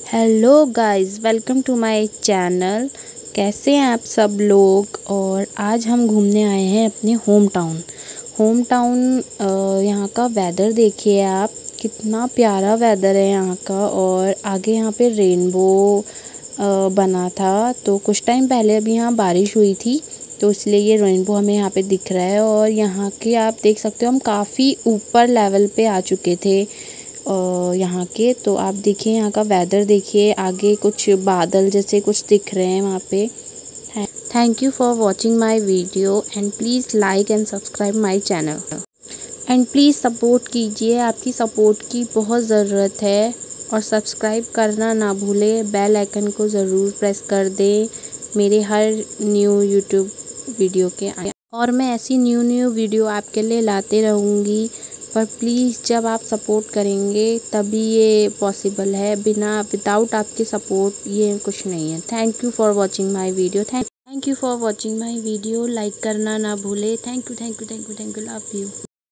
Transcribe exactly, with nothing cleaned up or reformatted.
Hello guys, welcome to my channel. कैसे हैं आप सब लोग। और आज हम घूमने आए हैं अपने होम टाउन होम टाउन यहाँ का वेदर देखिए आप, कितना प्यारा वेदर है यहाँ का। और आगे यहाँ पे रेनबो बना था, तो कुछ टाइम पहले अभी यहाँ बारिश हुई थी, तो इसलिए ये रेनबो हमें यहाँ पे दिख रहा है। और यहाँ के आप देख सकते हो, हम काफ़ी ऊपर लेवल पे आ चुके थे यहाँ के। तो आप देखिए यहाँ का वेदर देखिए, आगे कुछ बादल जैसे कुछ दिख रहे हैं वहाँ पे। Thank you for watching my video and please like and subscribe my channel and please support कीजिए, आपकी सपोर्ट की बहुत ज़रूरत है। और सब्सक्राइब करना ना भूलें, बेल आइकन को ज़रूर प्रेस कर दें मेरे हर न्यू यूट्यूब वीडियो के आगे। और मैं ऐसी न्यू न्यू वीडियो आपके लिए लाते रहूँगी, पर प्लीज़ जब आप सपोर्ट करेंगे तभी ये पॉसिबल है। बिना विदाउट आपके सपोर्ट ये कुछ नहीं है। Thank you for watching my video. Thank thank you for watching my video. Like करना ना भूले। Thank you thank you thank you thank you love you.